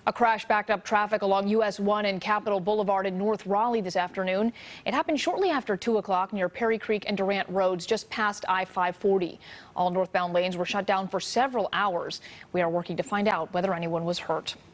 A crash backed up traffic along US 1 and Capitol Boulevard in North Raleigh this afternoon. It happened shortly after 2 o'clock near Perry Creek and Durant Roads, just past I-540. All northbound lanes were shut down for several hours. We are working to find out whether anyone was hurt.